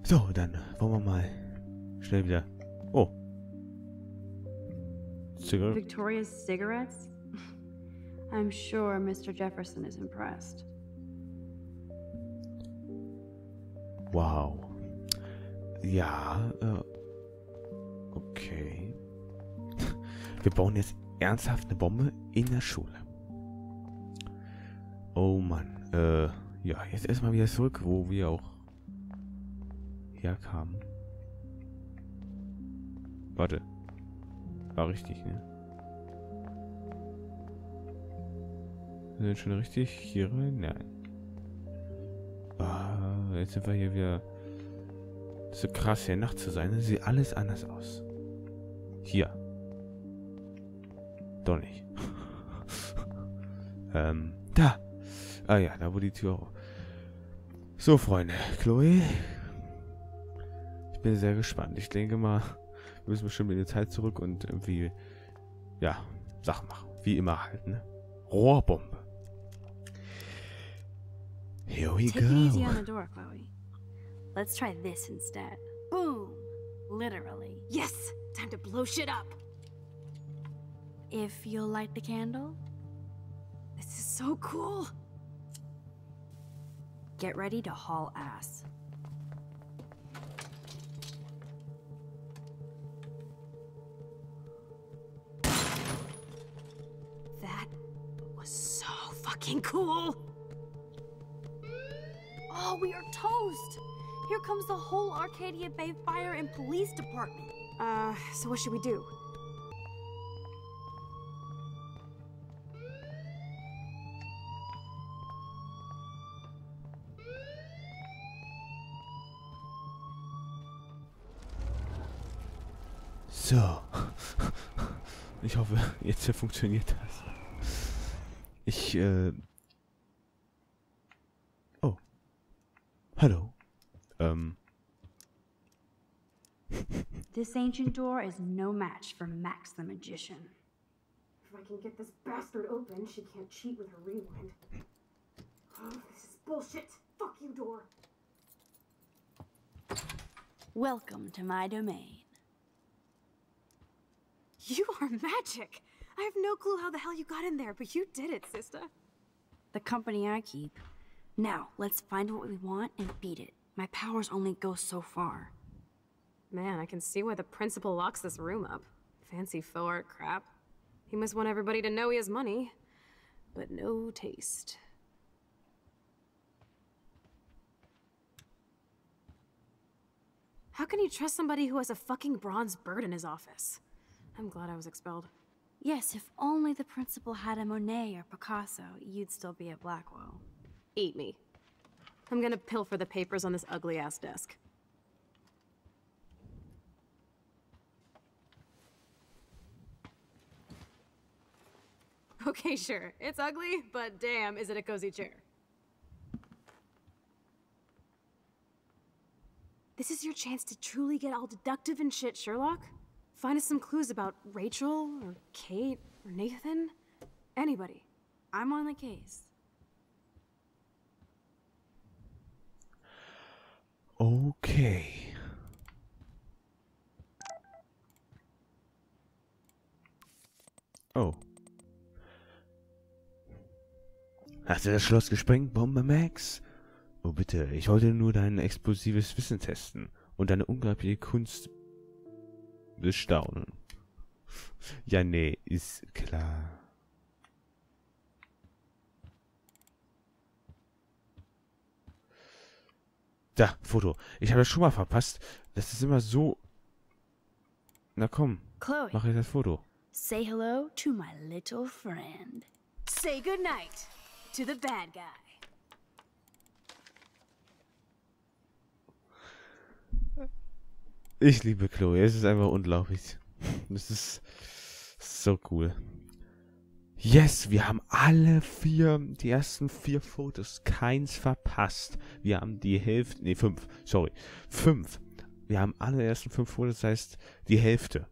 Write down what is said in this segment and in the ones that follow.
So, dann wollen wir mal schnell wieder... Oh. Zigarette. Victoria's cigarettes? I'm sure Mr. Jefferson is impressed. Wow. Ja, okay. Wir bauen jetzt ernsthaft eine Bombe in der Schule. Oh Mann. Ja, jetzt erstmal wieder zurück, wo wir auch herkamen. Warte. War richtig, ne? Wir sind schon richtig hier rein? Nein. Ah, jetzt sind wir hier wieder... So krass, hier Nacht zu sein. Das sieht alles anders aus. Hier. Doch nicht. Da. Ah ja, da wo die Tür auch. So, Freunde. Chloe. Ich bin sehr gespannt. Ich denke mal, wir müssen bestimmt in die Zeit zurück und irgendwie, ja, Sachen machen. Wie immer halt, ne? Rohrbombe. Here we Take it easy go. on the door, Chloe. Let's try this instead. Boom! Literally. Yes! Time to blow shit up! If you'll light the candle, This is so cool! get ready to haul ass. That was so fucking cool! Oh, we are toast! Here comes the whole Arcadia Bay Fire and Police Department. So what should we do? So. Ich hoffe, jetzt funktioniert das. Oh. Hallo. This ancient door is no match for Max the Magician. If I can get this bastard open, she can't cheat with her rewind. Oh, this is bullshit! Fuck you, door! Welcome to my domain. You are magic! I have no clue how the hell you got in there, but you did it, sister. The company I keep. Now, let's find what we want and beat it. My powers only go so far. Man, I can see why the principal locks this room up. Fancy faux art crap. He must want everybody to know he has money, but no taste. How can you trust somebody who has a fucking bronze bird in his office? I'm glad I was expelled. Yes, if only the principal had a Monet or Picasso, you'd still be at Blackwell. Eat me. I'm gonna pilfer the papers on this ugly-ass desk. Okay, sure. It's ugly, but damn, is it a cozy chair. This is your chance to truly get all deductive and shit, Sherlock. Find us some clues about Rachel, or Kate, or Nathan. Anybody. I'm on the case. Okay. Oh. Hast du das Schloss gesprengt, Bombe Max? Oh bitte, ich wollte nur dein explosives Wissen testen und deine unglaubliche Kunst bestaunen. Ja, nee, ist klar. Da, Foto. Ich habe das schon mal verpasst. Das ist immer so... Na komm, Chloe, mach jetzt das Foto. say hello to my little friend. Say goodnight to the bad guy. Ich liebe Chloe. Es ist einfach unglaublich. Das ist so cool. Yes, wir haben die ersten 4 Fotos, keins verpasst. Wir haben die Hälfte, nee, 5, sorry, 5. Wir haben alle ersten 5 Fotos, das heißt die Hälfte.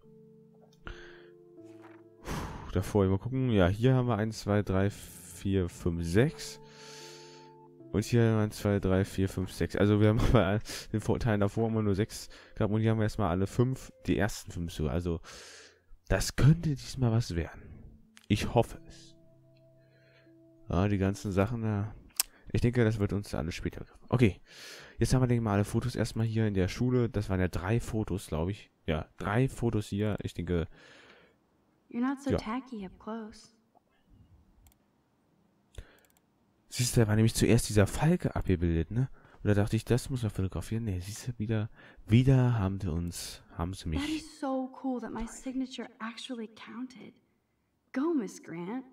Davor mal gucken, ja, hier haben wir 1, 2, 3, 4, 5, 6. Und hier 1, 2, 3, 4, 5, 6. Also wir haben bei den Vorteilen davor immer nur 6 gehabt und hier haben wir erstmal alle 5, die ersten 5 so. Also das könnte diesmal was werden. Ich hoffe es. Ja, die ganzen Sachen, ja. Ich denke, das wird uns alles später. Okay, jetzt haben wir, denke ich mal, alle Fotos erstmal hier in der Schule. Das waren ja 3 Fotos, glaube ich. Ja, 3 Fotos hier. Ich denke... You're not so Ja. tacky up close. Siehst du, da war nämlich zuerst dieser Falke abgebildet, ne? Und da dachte ich, das muss man fotografieren. Ne, siehst du, wieder haben sie mich... That is so cool that my signature actually counted. Go, Miss Grant.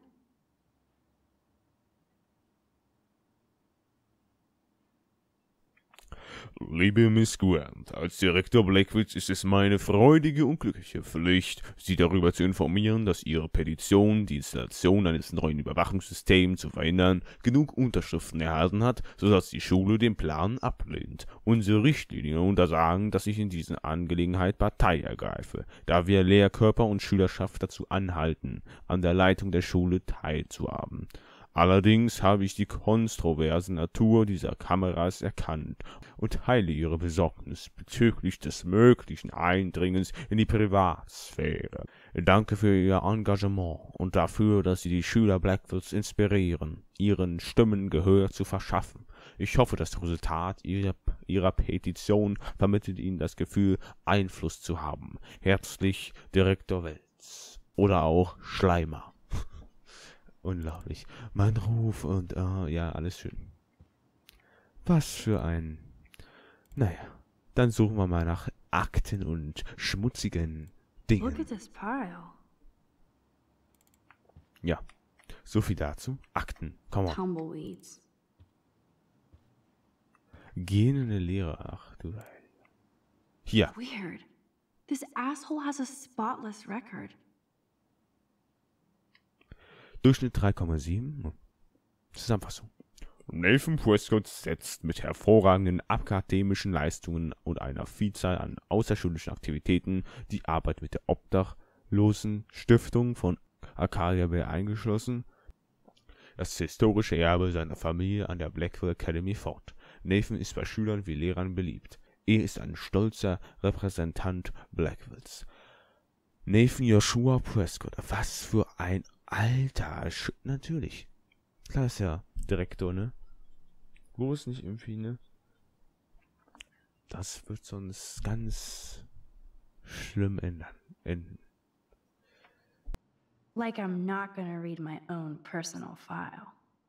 Liebe Miss Grant, als Direktor Blackwoods ist es meine freudige und glückliche Pflicht, Sie darüber zu informieren, dass Ihre Petition, die Installation eines neuen Überwachungssystems zu verhindern, genug Unterschriften erhalten hat, sodass die Schule den Plan ablehnt. Unsere Richtlinien untersagen, dass ich in dieser Angelegenheit Partei ergreife, da wir Lehrkörper und Schülerschaft dazu anhalten, an der Leitung der Schule teilzuhaben. Allerdings habe ich die kontroverse Natur dieser Kameras erkannt und teile Ihre Besorgnis bezüglich des möglichen Eindringens in die Privatsphäre. Danke für Ihr Engagement und dafür, dass Sie die Schüler Blackwoods inspirieren, ihren Stimmen Gehör zu verschaffen. Ich hoffe, das Resultat Ihrer Petition vermittelt Ihnen das Gefühl, Einfluss zu haben. Herzlich, Direktor Welz. Oder auch Schleimer. Unglaublich. Mein Ruf und, ja, alles schön. Was für ein... Naja, dann suchen wir mal nach Akten und schmutzigen Dingen. Look at this pile. Ja, so viel dazu. Akten, komm mal. Tumbleweeds. Gähnende Leere, ach du Heilige. Hier, Weird. This asshole has a spotless record. Durchschnitt 3,7. Zusammenfassung. Nathan Prescott setzt mit hervorragenden akademischen Leistungen und einer Vielzahl an außerschulischen Aktivitäten die Arbeit mit der Obdachlosen Stiftung von Arcadia Bay eingeschlossen, das historische Erbe seiner Familie an der Blackwell Academy fort. Nathan ist bei Schülern wie Lehrern beliebt. Er ist ein stolzer Repräsentant Blackwells. Nathan Joshua Prescott, was für ein Alter, natürlich. Klar ist ja Direktor, ne? Wo ist nicht irgendwie, ne? Das wird sonst ganz schlimm enden. Like I'm not gonna read my own personal file.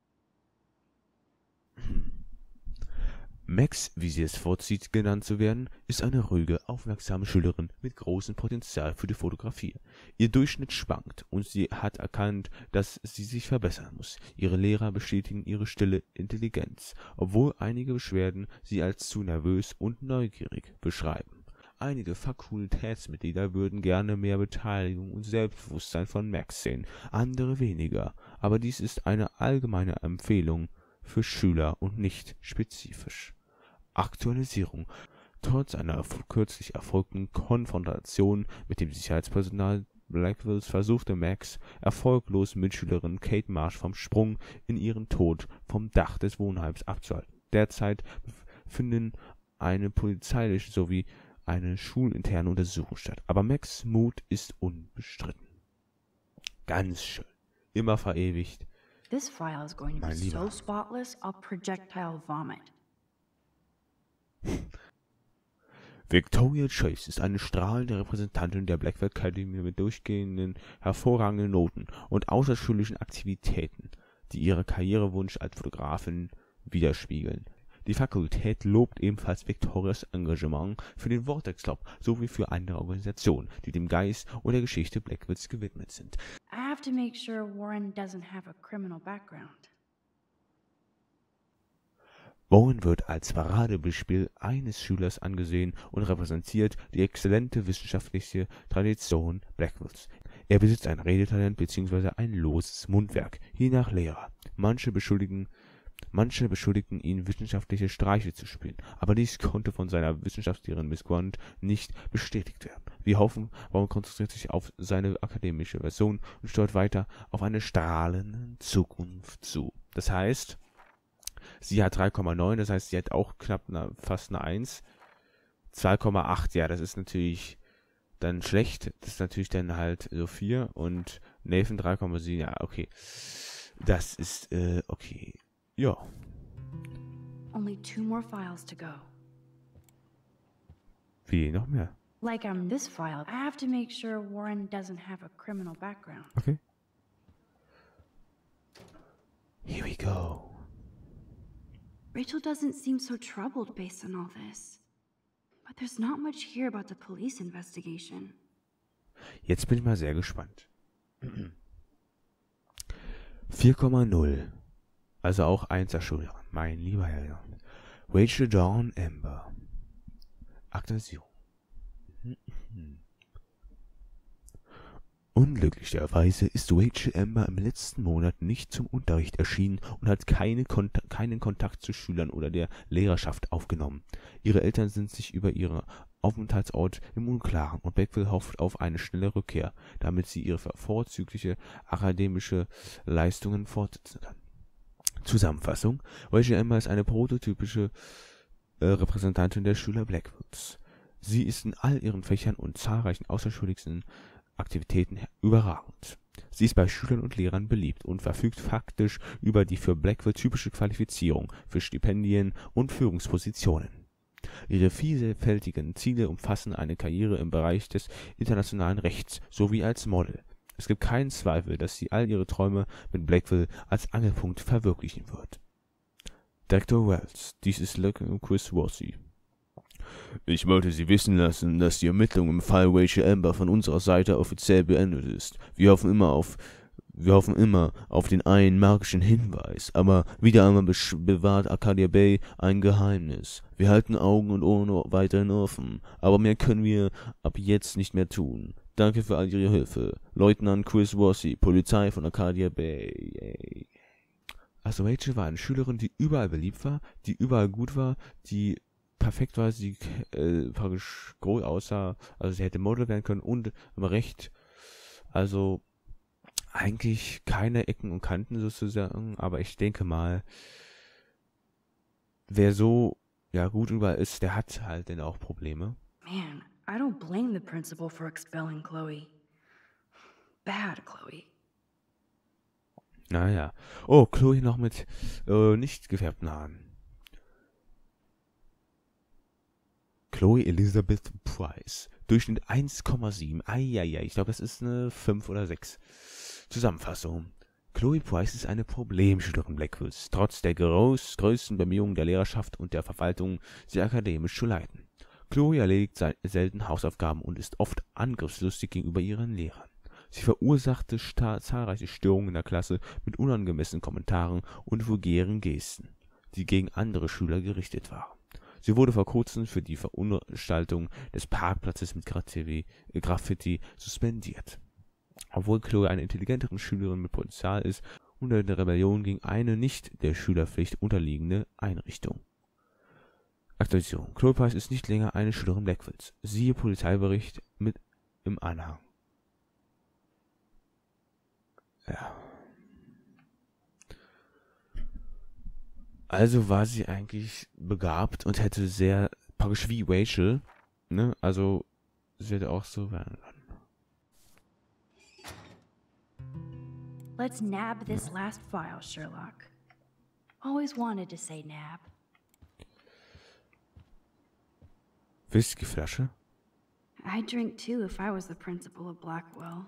Max, wie sie es vorzieht, genannt zu werden, ist eine ruhige, aufmerksame Schülerin mit großem Potenzial für die Fotografie. Ihr Durchschnitt schwankt und sie hat erkannt, dass sie sich verbessern muss. Ihre Lehrer bestätigen ihre stille Intelligenz, obwohl einige Beschwerden sie als zu nervös und neugierig beschreiben. Einige Fakultätsmitglieder würden gerne mehr Beteiligung und Selbstbewusstsein von Max sehen, andere weniger, aber dies ist eine allgemeine Empfehlung für Schüler und nicht spezifisch. Aktualisierung. Trotz einer kürzlich erfolgten Konfrontation mit dem Sicherheitspersonal Blackwells versuchte Max erfolglos Mitschülerin Kate Marsh vom Sprung in ihren Tod vom Dach des Wohnheims abzuhalten. Derzeit finden eine polizeiliche sowie eine schulinterne Untersuchung statt, aber Max' Mut ist unbestritten. Ganz schön. Immer verewigt. This file is going to be Mein Lieber. so spotless, I'll projectile vomit. Victoria Chase ist eine strahlende Repräsentantin der Blackwell Academy mit durchgehenden, hervorragenden Noten und außerschulischen Aktivitäten, die ihren Karrierewunsch als Fotografin widerspiegeln. Die Fakultät lobt ebenfalls Victorias Engagement für den Vortex Club sowie für andere Organisationen, die dem Geist und der Geschichte Blackwoods gewidmet sind. I have to make sure Warren doesn't have a criminal background. Bowen wird als Paradebeispiel eines Schülers angesehen und repräsentiert die exzellente wissenschaftliche Tradition Blackwoods. Er besitzt ein Redetalent bzw. ein loses Mundwerk, je nach Lehrer. Manche beschuldigten ihn, wissenschaftliche Streiche zu spielen, aber dies konnte von seiner Wissenschaftslehrerin Miss Grant nicht bestätigt werden. Wir hoffen, Bowen konzentriert sich auf seine akademische Version und steuert weiter auf eine strahlende Zukunft zu. Das heißt, Sie hat 3,9, das heißt, sie hat auch knapp fast eine 1. 2,8, ja, das ist natürlich dann schlecht. Das ist natürlich dann halt so 4. Und Nathan 3,7, ja, okay. Das ist, okay. Ja. Only 2 more files to go. Wie, noch mehr? Like on this file, I have to make sure Warren doesn't have a criminal background. Okay. Here we go. Rachel doesn't seem so troubled based on all this. But there's not much here about the police investigation. Jetzt bin ich mal sehr gespannt. 4,0. Also auch 1er Schüler. Mein lieber Herr. Rachel Dawn Amber. Aktualisierung. Unglücklicherweise ist Rachel Amber im letzten Monat nicht zum Unterricht erschienen und hat keinen Kontakt zu Schülern oder der Lehrerschaft aufgenommen. Ihre Eltern sind sich über ihren Aufenthaltsort im Unklaren und Blackwell hofft auf eine schnelle Rückkehr, damit sie ihre vorzügliche akademische Leistungen fortsetzen kann. Zusammenfassung: Rachel Amber ist eine prototypische Repräsentantin der Schüler Blackwoods. Sie ist in all ihren Fächern und zahlreichen außerschulischen Aktivitäten überragend. Sie ist bei Schülern und Lehrern beliebt und verfügt faktisch über die für Blackwell typische Qualifizierung für Stipendien und Führungspositionen. Ihre vielfältigen Ziele umfassen eine Karriere im Bereich des internationalen Rechts sowie als Model. Es gibt keinen Zweifel, dass sie all ihre Träume mit Blackwell als Angelpunkt verwirklichen wird. Dr. Wells, dies ist Chris Worthy. Ich wollte Sie wissen lassen, dass die Ermittlung im Fall Rachel Amber von unserer Seite offiziell beendet ist. Wir hoffen immer auf den einen magischen Hinweis, aber wieder einmal bewahrt Arcadia Bay ein Geheimnis. Wir halten Augen und Ohren weiterhin offen, aber mehr können wir ab jetzt nicht mehr tun. Danke für all Ihre Hilfe. Leutnant Chris Worthy, Polizei von Arcadia Bay. Yay. Also Rachel war eine Schülerin, die überall beliebt war, die überall gut war, die perfekt war, sie praktisch groß aussah, also sie hätte Model werden können und im Recht, also eigentlich keine Ecken und Kanten sozusagen, aber ich denke mal, wer so ja gut überall ist, der hat halt dann auch Probleme. Man, I don't blame the principal for expelling Chloe. Bad Chloe. Naja. Oh, Chloe noch mit nicht gefärbten Haaren. Chloe Elizabeth Price. Durchschnitt 1,7. Eieiei, ich glaube, das ist eine 5 oder 6. Zusammenfassung. Chloe Price ist eine Problemschülerin Blackwoods, trotz der größten Bemühungen der Lehrerschaft und der Verwaltung, sie akademisch zu leiten. Chloe erledigt selten Hausaufgaben und ist oft angriffslustig gegenüber ihren Lehrern. Sie verursachte zahlreiche Störungen in der Klasse mit unangemessenen Kommentaren und vulgären Gesten, die gegen andere Schüler gerichtet waren. Sie wurde vor kurzem für die Verunstaltung des Parkplatzes mit Graffiti suspendiert. Obwohl Chloe eine intelligentere Schülerin mit Potenzial ist und eine Rebellion gegen eine nicht der Schülerpflicht unterliegende Einrichtung. Aktualisierung. Chloe Price ist nicht länger eine Schülerin Blackwoods. Siehe Polizeibericht mit im Anhang. Ja. Also war sie eigentlich begabt und hätte sehr, praktisch wie Rachel, ne, also sie hätte auch so werden können. Let's nab this last file, Sherlock. Always wanted to say nab. Whiskyflasche? I'd drink too if I was the principal of Blackwell.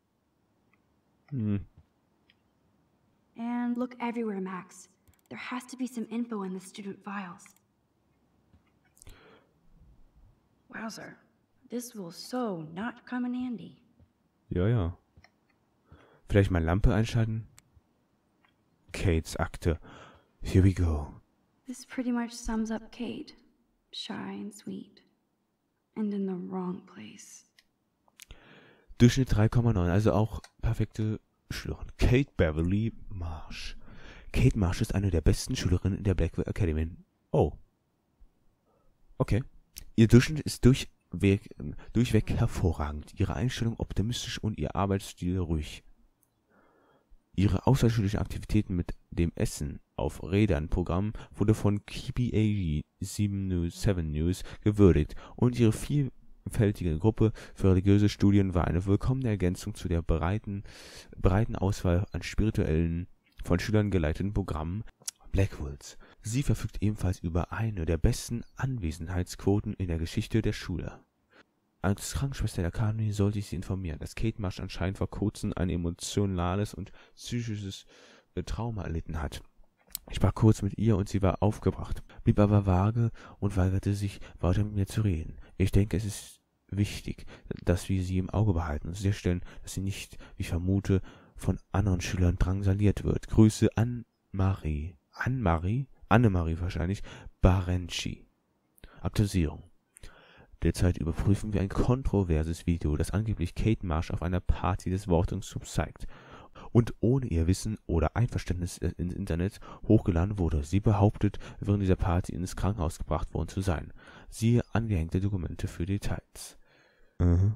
Hm. And look everywhere, Max. There has to be some info in the student files. Wowzer. This will so not come in handy. Ja, ja. Vielleicht mal Lampe einschalten? Kates Akte. Here we go. This pretty much sums up Kate. Shy and sweet. And in the wrong place. Durchschnitt 3,9, also auch perfekte Schülerin. Kate Beverly Marsh. Kate Marsh ist eine der besten Schülerinnen in der Blackwell Academy. Oh. Okay. Ihr Durchschnitt ist durchweg hervorragend. Ihre Einstellung optimistisch und ihr Arbeitsstil ruhig. Ihre außerschulischen Aktivitäten mit dem Essen auf Rädern-Programm wurde von KBAG 7 News gewürdigt und ihre vielfältige Gruppe für religiöse Studien war eine willkommene Ergänzung zu der breiten Auswahl an spirituellen, von Schülern geleiteten Programmen Blackwoods. Sie verfügt ebenfalls über eine der besten Anwesenheitsquoten in der Geschichte der Schule. Als Krankenschwester der Academy sollte ich Sie informieren, dass Kate Marsh anscheinend vor kurzem ein emotionales und psychisches Trauma erlitten hat. Ich sprach kurz mit ihr und sie war aufgebracht, blieb aber vage und weigerte sich, weiter mit mir zu reden. Ich denke, es ist wichtig, dass wir sie im Auge behalten und sicherstellen, dass sie nicht, wie ich vermute, von anderen Schülern drangsaliert wird. Grüße Annemarie wahrscheinlich, Barenci. Abdosierung. Derzeit überprüfen wir ein kontroverses Video, das angeblich Kate Marsh auf einer Party des Wortungsclubs zeigt und ohne ihr Wissen oder Einverständnis ins Internet hochgeladen wurde. Sie behauptet, während dieser Party ins Krankenhaus gebracht worden zu sein. Siehe angehängte Dokumente für Details. I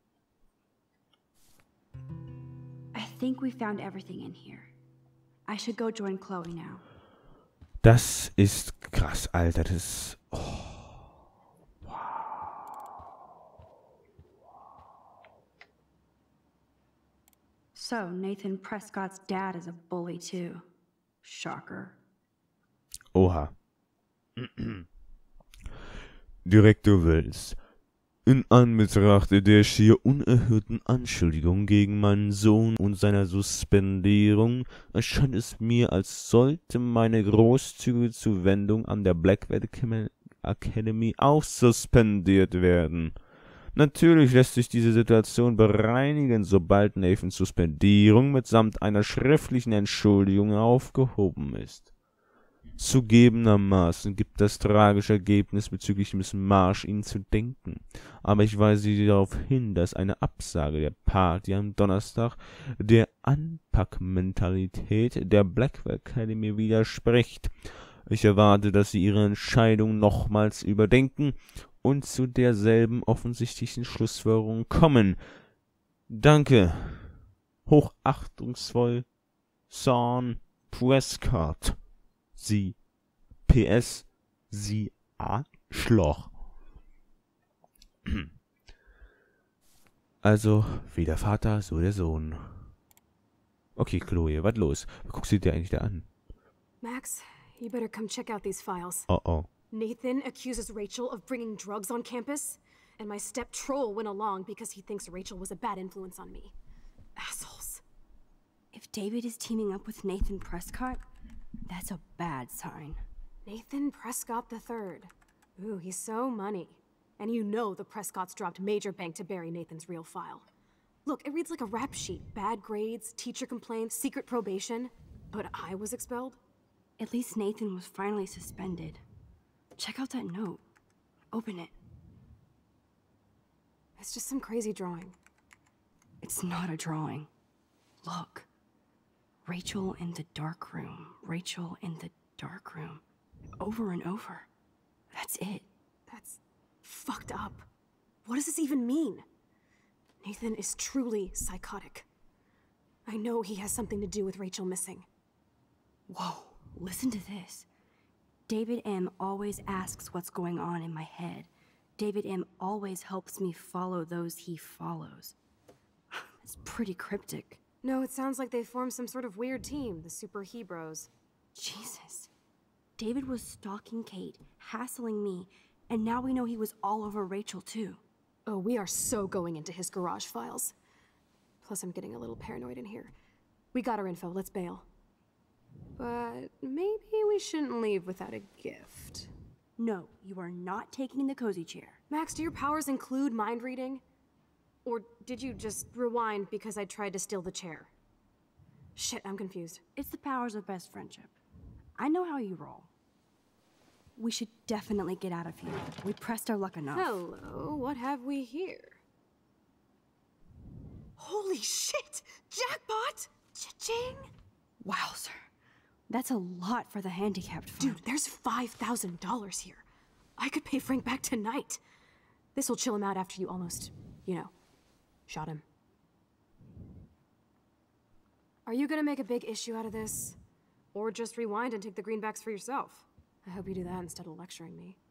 think we found everything in here. I should go join Chloe now. Das ist krass, Alter. Das ist... Oh. So, Nathan Prescott's dad is a bully too. Shocker. Oha. Direktor Wells. In Anbetracht der schier unerhörten Anschuldigungen gegen meinen Sohn und seiner Suspendierung erscheint es mir, als sollte meine großzügige Zuwendung an der Blackwood Academy auch suspendiert werden. Natürlich lässt sich diese Situation bereinigen, sobald Nathans Suspendierung mitsamt einer schriftlichen Entschuldigung aufgehoben ist. Zugegebenermaßen gibt das tragische Ergebnis bezüglich Miss Marsh Ihnen zu denken, aber ich weise Sie darauf hin, dass eine Absage der Party am Donnerstag der Anpackmentalität der Blackwood Academy widerspricht. Ich erwarte, dass Sie Ihre Entscheidung nochmals überdenken und zu derselben offensichtlichen Schlussfolgerung kommen. Danke. Hochachtungsvoll, Sean Prescott. Sie. PS. Sie Arschloch. Also, wie der Vater, so der Sohn. Okay, Chloe, was los? Was guckst du dir eigentlich da an? Max, you better come check out these files. Oh. Nathan accuses Rachel of bringing drugs on campus, and my step troll went along because he thinks Rachel was a bad influence on me. Assholes. If David is teaming up with Nathan Prescott, that's a bad sign. Nathan Prescott III. Ooh, he's so money. And you know the Prescotts dropped major bank to bury Nathan's real file. Look, it reads like a rap sheet. Bad grades, teacher complaints, secret probation. But I was expelled? At least Nathan was finally suspended. Check out that note. Open it. It's just some crazy drawing. It's not a drawing. Look. Rachel in the dark room. Rachel in the dark room. Over and over. That's it. That's fucked up. What does this even mean? Nathan is truly psychotic. I know he has something to do with Rachel missing. Whoa, listen to this. David M. always asks what's going on in my head. David M. always helps me follow those he follows. It's pretty cryptic. No, it sounds like they formed some sort of weird team, the Super Hebrews. Jesus. David was stalking Kate, hassling me, and now we know he was all over Rachel too. Oh, we are so going into his garage files. Plus, I'm getting a little paranoid in here. We got our info, let's bail. But maybe we shouldn't leave without a gift. No, you are not taking the cozy chair. Max, do your powers include mind reading? Or did you just rewind because I tried to steal the chair? Shit, I'm confused. It's the powers of best friendship. I know how you roll. We should definitely get out of here. We pressed our luck enough. Hello, what have we here? Holy shit! Jackpot! Cha-ching! Wow, sir. That's a lot for the handicapped fund. Dude, there's $5,000 here. I could pay Frank back tonight. This'll chill him out after you almost, shot him. Are you gonna make a big issue out of this? Or just rewind and take the greenbacks for yourself? I hope you do that instead of lecturing me.